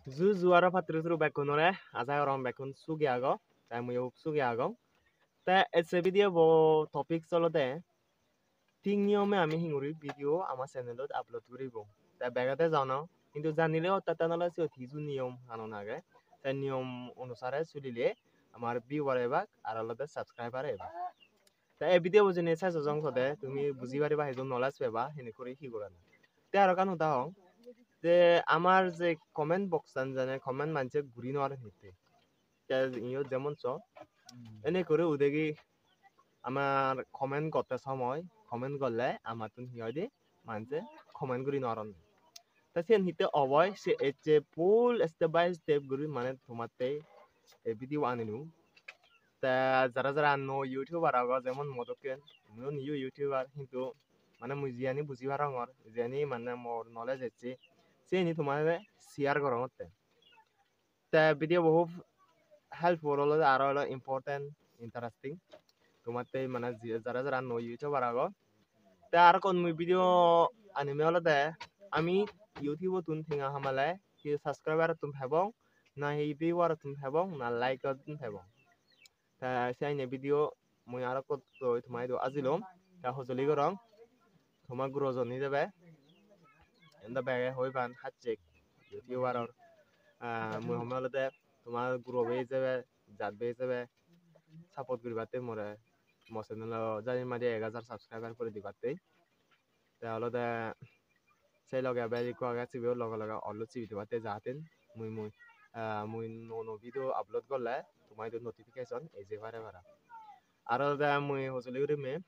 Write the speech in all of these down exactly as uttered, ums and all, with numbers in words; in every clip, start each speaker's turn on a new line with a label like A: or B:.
A: Zu zuara patru tru bekunore aza orang bekun sugi ago ta mu yuk sugi ago ta ese video bo topic solo de ting niyome ami hinguri video আমার চ্যানেলত upload করিব তা বেগাতে জানো কিন্তু জানিলে অত্যাতানলে সে কিছু নিয়ম আনন আগে তা নিয়ম অনুসারে চলিলে আমার ভিউয়ার এবাক আর আলাদা সাবস্ক্রাইবার এবাক তা এই ভিডিও বুঝিনে সাইজ জং সদে তুমি বুঝি পারিবা হেজন নলেজ পেবা হেনে করে কি করা তে আর কান উদা হং যে আমার যে কমেন্ট বক্স জানে কমেন্ট মানছে ঘুরি নোয়ার নিতে ইয়ে যেমন চ এনে করে উদেগি আমার কমেন্ট করতে সময় কমেন্ট করলে আমার তুন হিয়দি মানছে কমেন্ট করি নরন তা সেন হিতে অবয় সে এচে ফুল স্টেপ বাই স্টেপ করি মানে তোমাতে এই ভিডিও আনিনু তা যারা যারা নো ইউটিউবার আগ যেমন মদকেন আমিও নিউ ইউটিউবার কিন্তু মানে মুই জিয়ানি বুঝি পারঙর জিয়ানি মানে মোর নলেজ আছে সেনি তোমার শেয়ার করতে তা ভিডিও বহু হেল্পফুল হলো আর হলো ইম্পর্টেন্ট ইন্টারেস্টিং তোমাতে মানে যারা যারা নো ইউটিউবার আগ তা আর কোন মুই ভিডিও আনিমে হলো দে আমি ইউটিউব তুন থিঙা হামালে কি সাবস্ক্রাইবার তুম হেবং না হি ভিউয়ার তুম হেবং না লাইক তুম হেবং তা সাইনে ভিডিও মুই আর কত তোমাই দো আজিলম তা হজলি গরং তোমা গ্রো জনি যাবে এন্ডা ব্যাগে হই বান হাচেক ইউটিউবার আর মুই হমালে দে তোমার গ্রো বে যাবে জাত বে যাবে সাপোর্ট করিবাতে মরে মো চ্যানেল জানি মাঝে এক হাজার সাবস্ক্রাইবার করে দিবাতে তা হলো দে সেই লগে বেরি কো আগে চিবিও লগে লগে অলু চিবি দিবাতে যাতেন মুই মুই মুই নো নো ভিডিও আপলোড করলে তোমাই দো নোটিফিকেশন এই যে বারে বারে আর দে মুই হজলি করি মে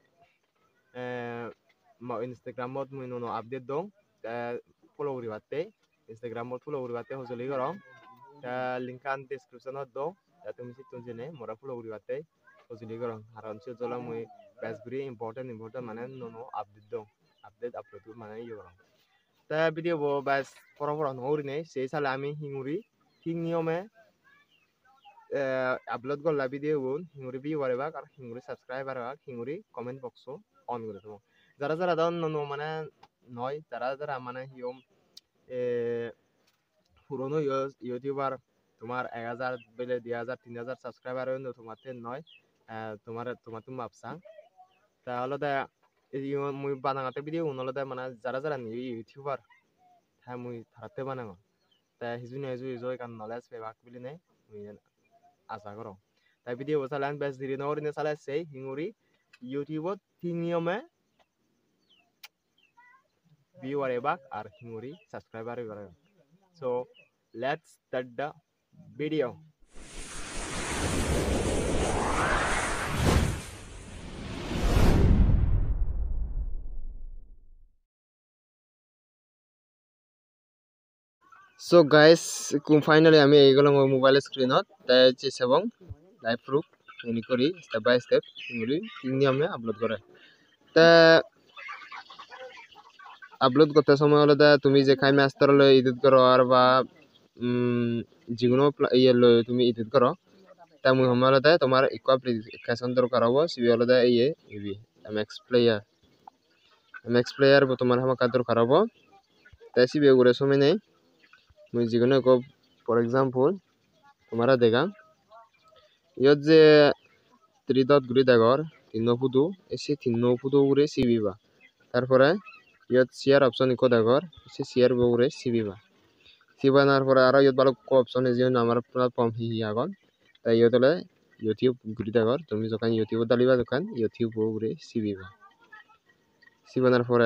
A: মা ইনস্টাগ্রামত মুই নো নো আপডেট দং ফলো করিবাতে ইনস্টাগ্রামত ফলো করিবাতে হজলি করং তা লিংকান ডেসক্রিপশনত দং তা তুমি সিতুন জেনে মোরা ফলো করিবাতে হজলি করং আর অনসে জলা মুই বেসগুরি ইম্পর্টেন্ট ইম্পর্টেন্ট মানে নো নো আপডেট দং আপডেট আপলোড মানে ইয়ে করং তা ভিডিও বো বাস পড়া পড়া নহরি নেই সেই সালে আমি হিঙ্গুরি ঠিক নিয়মে আপলোড করলা ভিডিও গুন হিঙ্গুরি ভিউয়ার এবাক আর হিঙ্গুরি সাবস্ক্রাইবার এবাক হিঙ্গুরি কমেন্ট বক্স অন করে দেবো যারা যারা দাও নো মানে নয় যারা যারা মানে হিয়ম পুরনো ইউটিউবার তোমার এক হাজার বেলে দুই হাজার তিন হাজার সাবস্ক্রাইবার তোমাতে নয় তোমার তোমার তুমি ভাবসাং তাহলে দে মুই বানাঙাতে ভিডিও উনলে দে মানে যারা যারা নিউ ইউটিউবার হ্যাঁ মুই থারাতে বানাঙ তা হিজুনি হিজু হিজু কান নলেজ পেবাক বুলি নে মুই আশা করো তাই ভিডিও বসালান বেশ ধীরে নগরিনে চালে সেই হিঙ্গুরি ইউটিউবত ঠিক নিয়মে ভিউয়ার এবাক আর হিঙ্গুরি সাবস্ক্রাইবার করে so let's start the video so guys finally আমি এইগুলো মোবাইল স্ক্রিনত তাই চেষ্টাবং লাইভ প্রুফ এনি করি স্টেপ বাই স্টেপ হিঙ্গুরি নিয়মে আপলোড করে তা আপলোড করতে সময় হলে দা তুমি যে খাই মাস্টার লই এডিট করো আর বা যেগুলো ইয়ে লই তুমি এডিট করো তা মুই হমালে দা তোমার ইকো অ্যাপ্লিকেশন দরকার হবো সিবি হলে দা ইয়ে ইবি এমএক্স প্লেয়ার এমএক্স প্লেয়ার তোমার হামাকা দরকার হবো তাই সিবি করে সময় নেই মুই যেগুলো কো ফর এক্সাম্পল তোমারা দেখা ইয়ত যে ত্রিদত ঘুরি দেখর তিন ফুটো এসে তিন ফুটো ঘুরে সিবিবা তারপরে ইয়ত শেয়ার অপশন ইকো দেখর এসে শেয়ার ঘুরে সিবিবা সিবানার পরে আরো ইয়ত ভালো অপশন এসে আমার প্ল্যাটফর্ম হি আগন তাই ইয়ত হলে ইউটিউব ঘুরি দেখর তুমি যখন ইউটিউব দালিবা দোকান ইউটিউব ঘুরে সিবিবা সিবানার পরে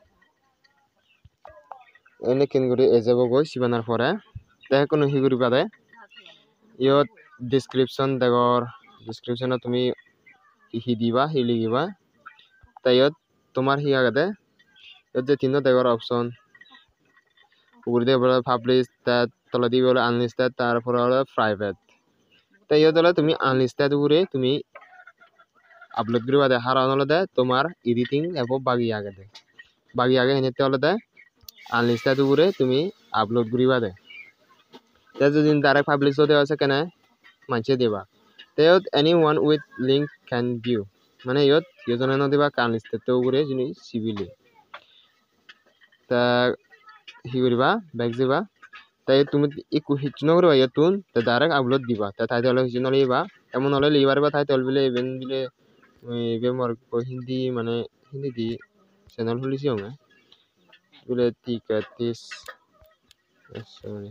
A: এনে কিন ঘুরি এজাব গই সিবানার পরে তাই কোনো হি ঘুরি বাদে ইয়ত ডিসক্রিপশন দেখর ডিসক্রিপশনত তুমি হি দিবা হি লিখিবা তাই ইয়ত তোমার হি আগাতে ইয়ত যে তিন দেখর অপশন উপরে দিয়ে বলে পাবলিশ তার তলে দিয়ে বলে আনলিস্টেড তারপরে হলো প্রাইভেট তাই ইয়ত হলে তুমি আনলিস্টেড উপরে তুমি আপলোড করিবা দে হারান হলে দে তোমার এডিটিং এবং বাগি আগে দে বাগি আগে হেনেতে হলে দে আনলিস্টেড উপরে তুমি আপলোড করিবা দে তাই যদি ডাইরেক্ট পাবলিশ হতে আছে কেন মানছে দিবা তাই anyone with link can view মানে ইয়ত ইয়জনে নদিবা আনলিস্টেড উপরে যিনি সিবিলি তা হি করিবা ব্যাক যাবা
B: তাই তুমি একু হিচনো করে ইয়াতুন তে ডাইরেক্ট আপলোড দিবা তে টাইটেল হিচনো লইবা এমন হলে লিবার বা টাইটেল বিলে ইভেন বিলে ইবে মর হিন্দি মানে হিন্দি দি চ্যানেল খুলিছি আমি বিলে টিকাতিস sorry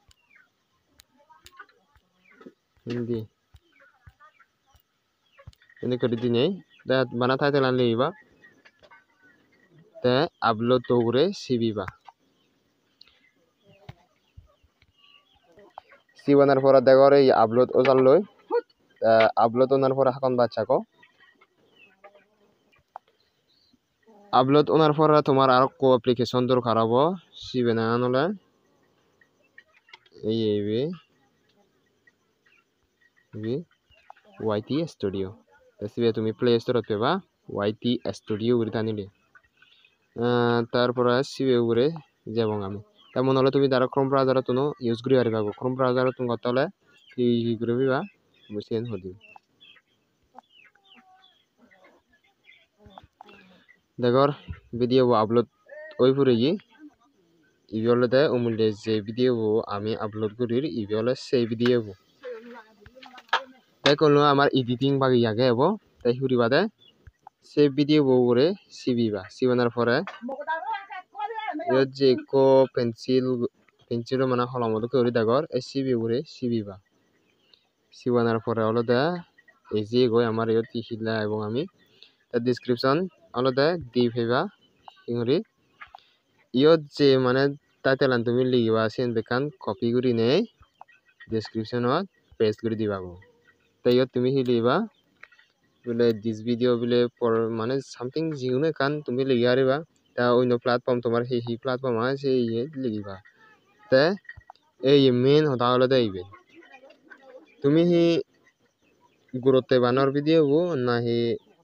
B: hindi ini kali dini dah mana title an liba te upload to gwre sibiba sibanar pora degore upload ozal loi upload onar pora hakon bacha ko upload onar pora tomar aro ko application dor kharabo sibena anole ei ei bi yt studio সিবে তুমি play স্টোরত পেবা yt studio করে টানিলে তারপরে সিবে উপরে যাব আমি তেমন হলে তুমি তারা ক্রোম ব্রাউজারে তুমি ইউজ করে পারবা ক্রোম ব্রাউজারে তুমি কত হলে কি করে দিবা বুঝছেন হদি দেখো ভিডিও আপলোড ওই পুরে গি ইবিওলতে উমুলে যে ভিডিও আমি আপলোড করি ইবিওলে সেই ভিডিও তাই কোনো আমার এডিটিং বাকি আগে হবো তাই হুরি বাদে সে ভিডিও বউরে সিবিবা সিবানার পরে ইয়ত যে কো পেন্সিল পেন্সিল মানে হলমতো করি দাগর এই সিবি উরে সিবিবা সিবানার পরে হলো দা এই যে গই আমার ইয়ত লিখিলা এবং আমি তার ডেসক্রিপশন হলো দা দি ফেবা হিঙ্গুরি ইয়ত যে মানে টাইটেল আন তুমি লিখিবা সেন বেকান কপি করি নে ডেসক্রিপশনত পেস্ট করে দিবা তাই তুমি হিলিবা বলে দিস ভিডিও বলে পর মানে সামথিং জিউনে কান তুমি লিখি আরিবা তা অন্য প্ল্যাটফর্ম তোমার হি হি প্ল্যাটফর্ম আছে এই লিখিবা তে এই মেন হতা হলো দেইবে তুমি হি গুরুত্ব বানার ভিডিও না হি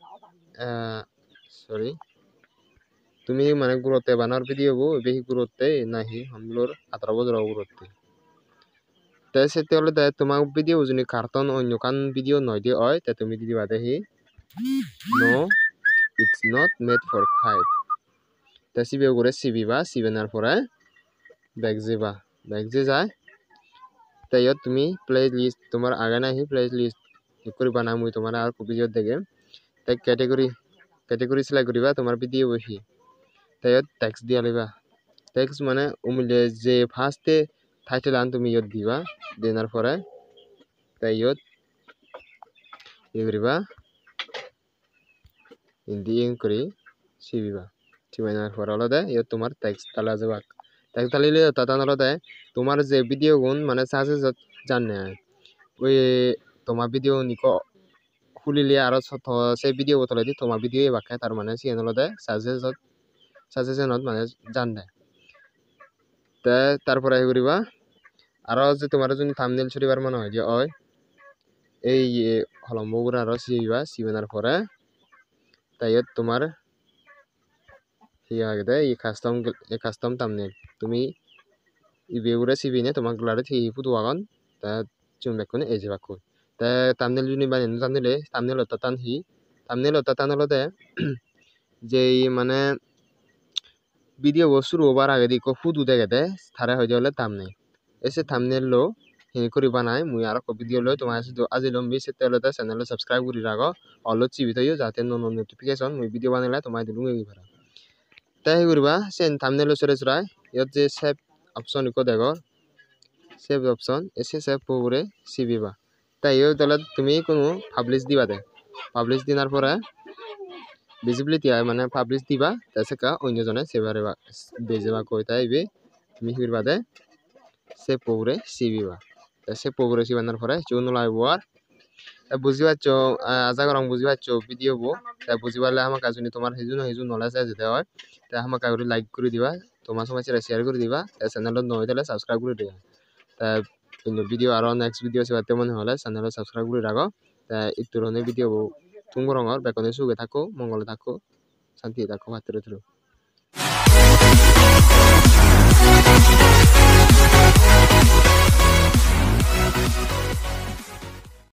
B: সরি তুমি মানে গুরুত্ব বানার ভিডিও বেশি গুরুত্ব না হি হামলোর আঠারো বছর গুরুত্ব তে সেতে হলে দে তোমার ভিডিও যদি কার্টন অন্য কান ভিডিও নয় দিয়ে হয় তে তুমি দিদি বাদে হি no it's not made for fight তে সিবে করে সিবিবা সিবেনার পরে ব্যাক যাবা ব্যাক যে যায় তাই তুমি প্লে লিস্ট তোমার আগে না হি প্লে লিস্ট করে বানা মুই তোমার আর ভিডিও দেখে তাই ক্যাটাগরি ক্যাটাগরি সিলেক্ট করিবা তোমার ভিডিও হি তাই টেক্সট দিয়া লইবা টেক্সট মানে উমিলে যে ফার্স্টে টাইটেল আন তুমি ইয়ত দিবা দেনার পরে তাই ইয়ত ই করিবা হিন্দি ইং করি সিবিবা সিবাইনার পরে হলো দে ইয়ত তোমার টেক্সট তালা যাবা টেক্সট তালিলে তাতান হলো দে তোমার যে ভিডিও গুণ মানে সাজে জানে ওই তোমার ভিডিও নিকো খুলিলে আর সেই ভিডিও বতলে দি তোমার ভিডিও বাকে তার মানে সিএন হলো দে সাজে সাজেশনত মানে জান দেয় তে তারপরে ই করিবা আর যে তোমার যদি থাম্বনেল ছড়িবার মনে হয় যে ওই এই হলম্বগুলো আর সিবা সিবানার পরে তাই তোমার হিয়া গেদে এই কাস্টম এই কাস্টম থাম্বনেল তুমি ইবেগুরে সিবিনে তোমার গ্লারে থি ফুটু আগন তা চুন বেকুনে এই যে বাকু তা থাম্বনেল যদি বানে জানলে থাম্বনেল তাতান হি থাম্বনেল তাতান হলো দে যে মানে ভিডিও শুরু হবার আগে দিকো ফুটু দেখে দে তারা হয়ে যাওয়ালে থাম্বনেল এসে থাম্বনেল লো হিনি করি বানাই মুই আর ভিডিও লই তোমার আজি লম্বি সে তেলতে চ্যানেল সাবস্ক্রাইব করি রাখো অলো চিবি থইও যাতে নন নোটিফিকেশন মুই ভিডিও বানাইলে তোমার দিলু গই পারা তাই করিবা সেন থাম্বনেল সরে সরাই ইয়ত যে সেভ অপশন ইকো দেখো সেভ অপশন এসে সেভ করে সিবিবা তাই ইয়ত দলে তুমি কোনো পাবলিশ দিবা দে পাবলিশ দিনার পরে ভিজিবিলিটি মানে পাবলিশ দিবা তাসেকা অন্যজনে সেভারেবা বেজেবা কই তাইবে তুমি হিরবা দে সে পৌরে সিবিবা সে পৌরে সিবানার পরে চুন লাইব আর বুঝি পাচ্ছ আশা করং বুঝি পাচ্ছ ভিডিও বো তা বুঝি পারলে আমাকে যদি তোমার হেজুন হেজুন নলেজ আছে যেতে হয় তা আমাকে করে লাইক করে দিবা তোমার সময় শেয়ার করে দিবা চ্যানেল নয় দিলে সাবস্ক্রাইব করে দিবা তা ভিডিও আর নেক্সট ভিডিও সেবা তেমন হলে চ্যানেল সাবস্ক্রাইব করে রাখো তা এই ধরনের ভিডিও তুমি রঙর বেকনে সুখে থাকো মঙ্গলে থাকো শান্তি থাকো ভাতরে থ্রু